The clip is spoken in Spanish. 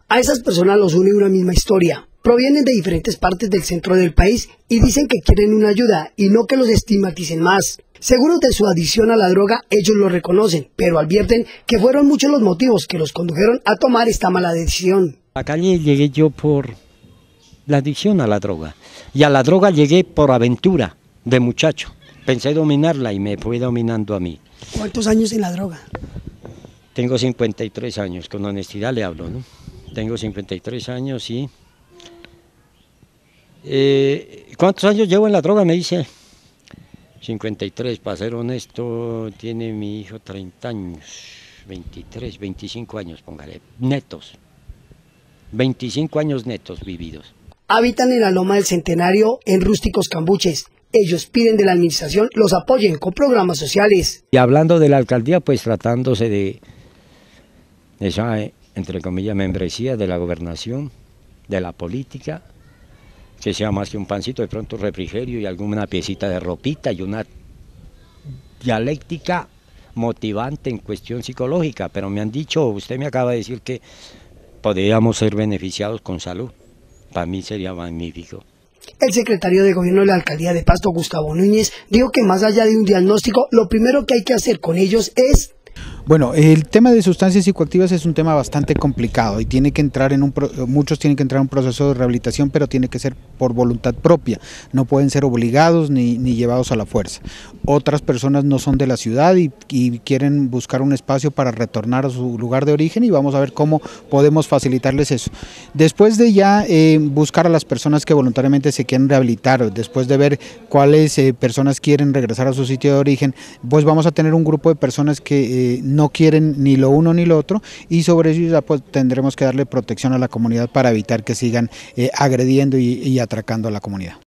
A esas personas los une una misma historia. Provienen de diferentes partes del centro del país y dicen que quieren una ayuda y no que los estigmaticen más. Seguros de su adicción a la droga, ellos lo reconocen, pero advierten que fueron muchos los motivos que los condujeron a tomar esta mala decisión. A la calle llegué yo por la adicción a la droga, y a la droga llegué por aventura de muchacho. Pensé dominarla y me fue dominando a mí. ¿Cuántos años en la droga? Tengo 53 años, con honestidad le hablo, ¿no? Tengo 53 años y... ¿cuántos años llevo en la droga? Me dice. 53, para ser honesto, tiene mi hijo 30 años, 23, 25 años, póngale, netos. 25 años netos vividos. Habitan en la Loma del Centenario, en rústicos cambuches. Ellos piden de la administración los apoyen con programas sociales. Y hablando de la alcaldía, pues tratándose de esa, entre comillas, membresía de la gobernación, de la política, que sea más que un pancito, de pronto refrigerio y alguna piecita de ropita y una dialéctica motivante en cuestión psicológica, pero me han dicho, usted me acaba de decir que podríamos ser beneficiados con salud, para mí sería magnífico. El secretario de Gobierno de la Alcaldía de Pasto, Gustavo Núñez, dijo que más allá de un diagnóstico, lo primero que hay que hacer con ellos es... Bueno, el tema de sustancias psicoactivas es un tema bastante complicado y tiene que entrar muchos tienen que entrar en un proceso de rehabilitación, pero tiene que ser por voluntad propia, no pueden ser obligados ni llevados a la fuerza. Otras personas no son de la ciudad y quieren buscar un espacio para retornar a su lugar de origen y vamos a ver cómo podemos facilitarles eso. Después de ya buscar a las personas que voluntariamente se quieren rehabilitar, después de ver cuáles personas quieren regresar a su sitio de origen, pues vamos a tener un grupo de personas que no quieren ni lo uno ni lo otro y sobre eso ya pues tendremos que darle protección a la comunidad para evitar que sigan agrediendo y atracando a la comunidad.